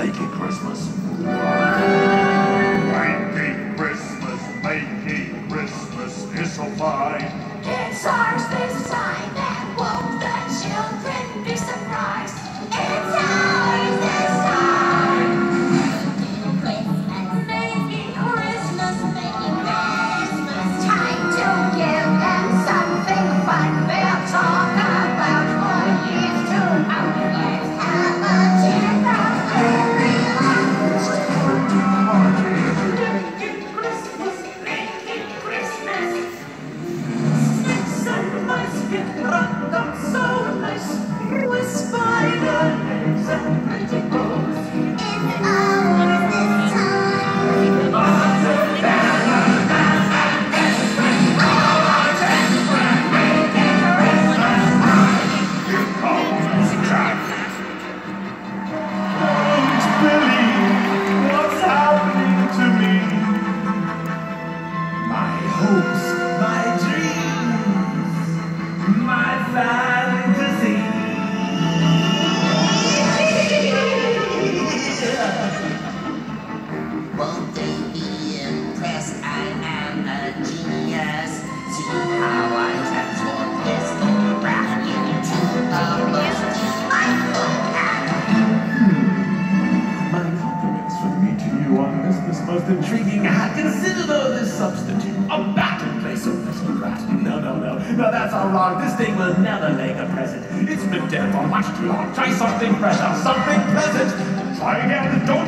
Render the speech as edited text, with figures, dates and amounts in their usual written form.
making Christmas. Making Christmas is so fine. It's ours this time, and won't the children be surprised? It's ours this time. Making Christmas, making Christmas. Time to give them something fun. They'll talk about for years to come. Let's have a cheer from everyone. Making Christmas, making Christmas. Snakes and mice get wrapped up so nice with spider legs and pretty bows. It's ours this Don't believe what's happening to me. My hopes, my dreams, my fantasy. Won't they be impressed? I am a genius. See how I transform this photograph into a most delightful cat. My compliments from me to you on this most intriguing hat. Consider though this substitute a bat in place of little rat. No, that's all wrong. This thing will never make a present. It's been dead for much too long. Try something fresh, something pleasant. Try again, don't